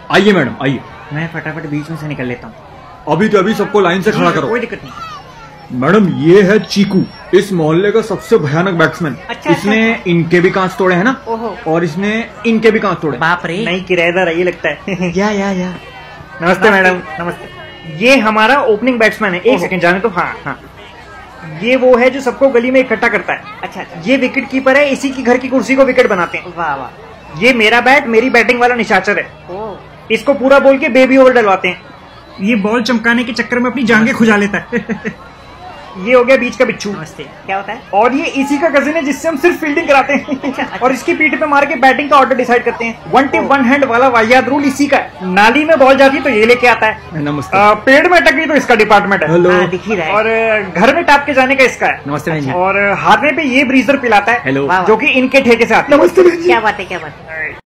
आइए मैडम आइए। मैं फटाफट बीच में से निकल लेता हूँ। अभी तो अभी सबको लाइन से खड़ा करो। कोई दिक्कत नहीं। मैडम ये है चीकू, इस मोहल्ले का सबसे भयानक बैट्समैन। अच्छा, इसने इनके भी कांच तोड़े हैं ना, ओहो। और इसने इनके भी कांच तोड़े। बाप रे। नहीं किराएदार है ये लगता है। या नमस्ते मैडम। नमस्ते। ये हमारा ओपनिंग बैट्समैन है। एक सेकंड जाने तो। हाँ हाँ, ये वो है जो सबको गली में इकट्ठा करता है। अच्छा। ये विकेट कीपर है, इसी की घर की कुर्सी को विकेट बनाते हैं। वाह वाह। ये मेरा बैट, मेरी बैटिंग वाला निशाचर है। ओह। इसको पूरा बोल के बेबी ओवर डलवाते हैं। ये बॉल चमकाने के चक्कर में अपनी जांघें खुजा लेता है। ये हो गया बीच का बिच्छू। नमस्ते। क्या होता है? और ये इसी का कजिन है जिससे हम सिर्फ फील्डिंग कराते हैं। और इसकी पीठ पे मार के बैटिंग का ऑर्डर डिसाइड करते हैं। वन टिप वन हैंड वाला वाहियात रूल इसी का है। नाली में बॉल जाती है तो ये लेके आता है। नमस्ते। पेड़ में अटक गई तो इसका डिपार्टमेंट है। हेलो। हाँ, दिख ही रहा है। और घर में टाप के जाने का इसका है। नमस्ते बहन जी। और हारने पे ये ब्रीजर पिलाता है। हेलो। वाह, वाह। जो कि इनके ठेके से आता है। नमस्ते बहन जी। क्या बात है, क्या बात है।